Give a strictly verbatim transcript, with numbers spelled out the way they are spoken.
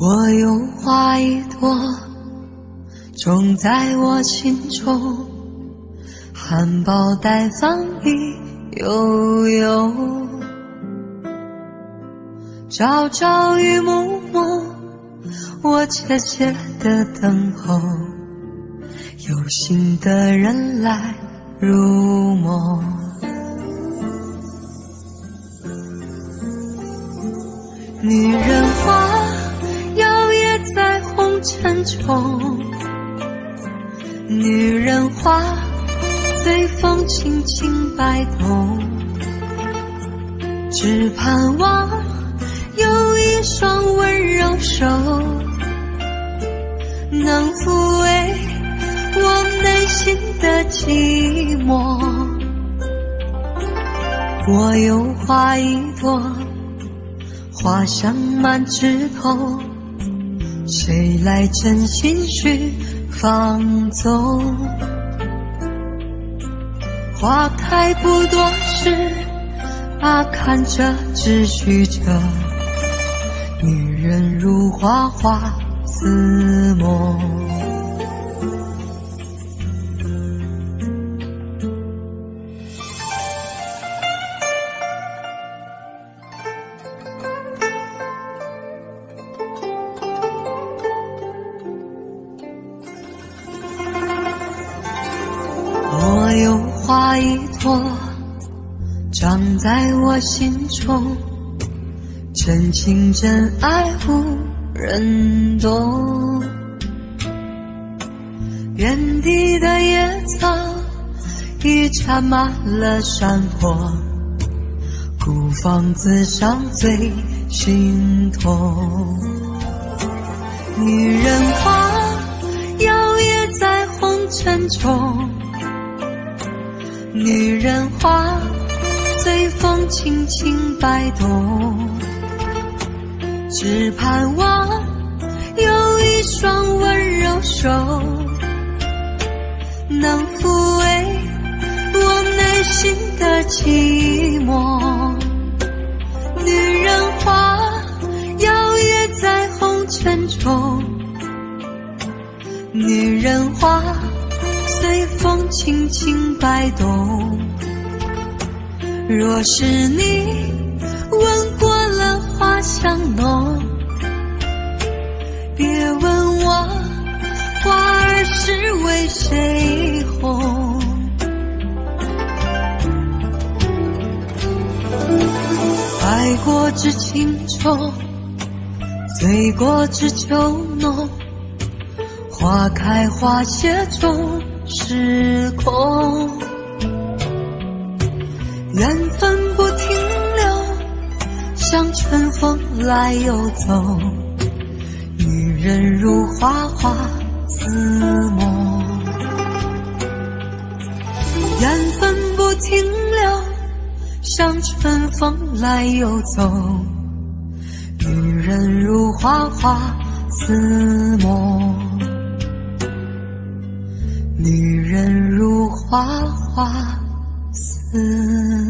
我有花一朵，种在我心中，含苞待放一悠悠，朝朝与暮暮，我切切地等候，有心的人来入梦。女人花摇曳在红尘中，女人花随风轻轻摆动，只盼望有一双温柔手能抚慰我内心的寂寞。我有花一朵，花香满枝头，谁来真心去放纵？花开不多时，啊，看着只许着女人如花花似梦。我有花一朵，长在我心中，真情真爱无人懂。遍地的野草已缠满了山坡，孤芳自赏最心痛。女人花摇曳在红尘中，女人花随风轻轻摆动，只盼望有一双温柔手能抚慰我内心的寂寞。女人花摇曳在红尘中，女人花随风轻轻摆动，若是你闻过了花香浓，别问我花儿是为谁红。爱过知情重，醉过知酒浓，花开花谢终是空。缘分不停留，像春风来又走，女人如花花似梦。缘分不停留，像春风来又走，女人如花花似梦。女人如花花似